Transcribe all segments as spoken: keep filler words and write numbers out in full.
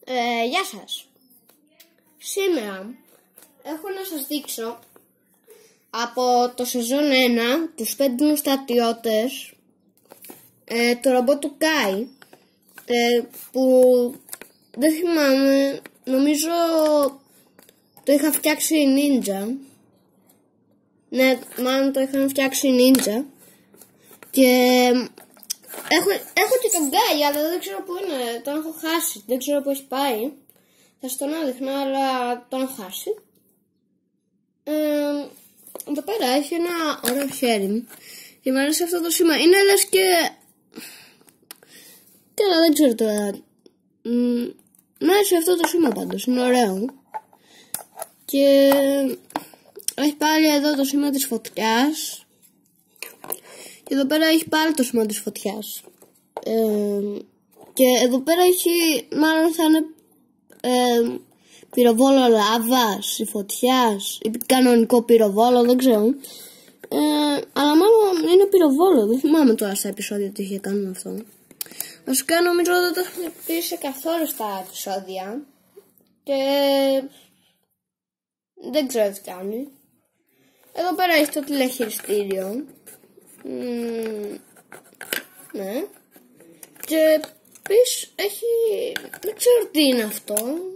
Ε, γεια σας. Σήμερα έχω να σας δείξω από το σεζόν ένα τους πέντε στρατιώτες, ε, το ρομπότ του Kai, ε, που δεν θυμάμαι, νομίζω το είχα φτιάξει η Ninja. Ναι, μάλλον το είχαν φτιάξει η Ninja. Και έχω, έχω και τον Guy, αλλά δεν ξέρω που είναι, τον έχω χάσει, δεν ξέρω που έχει πάει. Θα σας τον έδειχνα, αλλά τον έχω χάσει. Ε, εδώ πέρα έχει ένα ωραίο χέρι και μου αρέσει αυτό το σήμα. Είναι λες και... Καλά, δεν ξέρω τώρα. Μου αρέσει αυτό το σήμα πάντως, είναι ωραίο. Και έχει πάλι εδώ το σήμα της φωτιάς. Και εδώ πέρα έχει πάλι το σήμα της φωτιάς. Ε, και εδώ πέρα έχει, μάλλον θα είναι ε, πυροβόλο λάβας ή φωτιάς ή κανονικό πυροβόλο, δεν ξέρω. Ε, αλλά μάλλον είναι πυροβόλο, δεν θυμάμαι τώρα στα επεισόδια τι είχε κάνει αυτό. Βασικά νομίζω δεν το έχουν πει σε καθόλου στα επεισόδια. Και δεν ξέρω τι κάνει. Εδώ πέρα έχει το τηλεχειριστήριο. Mm, ναι. Και επίσης έχει, δεν ξέρω τι είναι αυτό,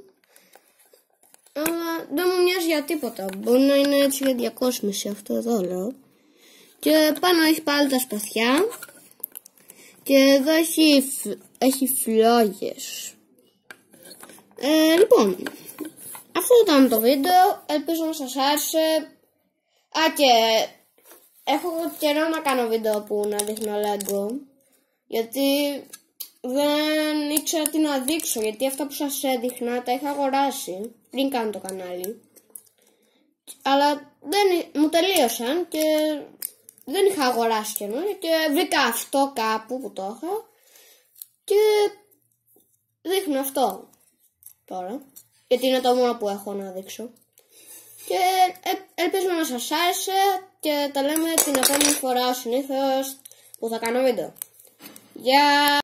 αλλά δεν μου μοιάζει για τίποτα. Μπορεί να είναι έτσι για διακόσμηση αυτό εδώ, λέω. Και πάνω έχει πάλι τα σπαθιά. Και εδώ έχει, έχει φλόγες. ε, Λοιπόν, αυτό ήταν το βίντεο. Ελπίζω να σας άρεσε. Α, και έχω καιρό να κάνω βίντεο που να δείχνω Lego, γιατί δεν ήξερα τι να δείξω, γιατί αυτά που σας έδειχνα τα είχα αγοράσει πριν κάνω το κανάλι, αλλά δεν, μου τελείωσαν και δεν είχα αγοράσει καινούργια και βρήκα αυτό κάπου που το είχα και δείχνω αυτό τώρα, γιατί είναι το μόνο που έχω να δείξω. Και ελπίζω να σας άρεσε και τα λέμε την επόμενη φορά ως συνήθως που θα κάνω βίντεο. Γεια!